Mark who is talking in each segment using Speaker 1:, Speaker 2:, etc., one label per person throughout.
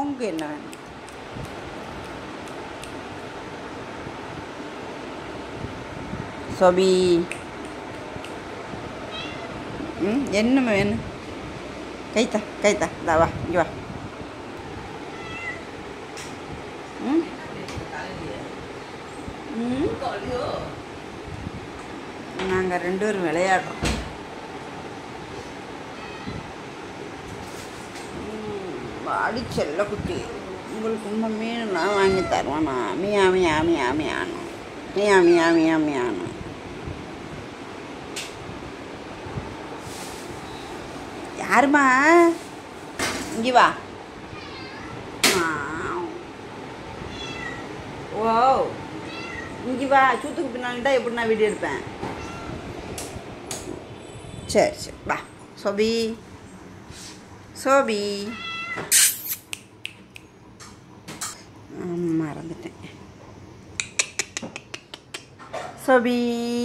Speaker 1: உனக்கு என்ன வேணும்? சோபி என்ன வேணும்? கைத்தா கைத்தா இந்தா வா இங்கே வா. நாங்கள் 2 பேரும் விளையாடுறோம். வாடி செல்ல குட்டி, உங்களுக்கு உண்மை மீன் நான் வாங்கி தருவேண்ணா. மியா மியா மியா மியானு மியா மியா மியா மியானு. யாருமா இங்கே வா. ஓ இங்கே வா. சூத்துக்கு பின்னால்டா எப்படி நான் வீடியோ எடுப்பேன்? சரி சரி வா. சோபி சோபி மறந்துட்டேன். சோபி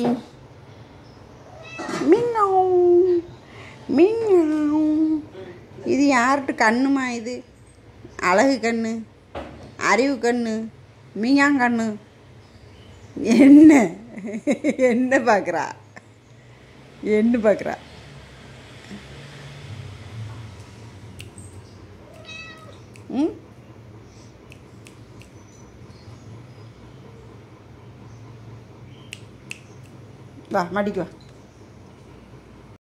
Speaker 1: மின்னாவும் மின்னாவும். இது யார்கிட்ட கண்ணுமா? இது அழகு கண்ணு, அறிவு கண்ணு, மீயாங்கண்ணு. என்ன என்ன பார்க்குறா? என்ன பார்க்குறா? வா மடிக்கு வா.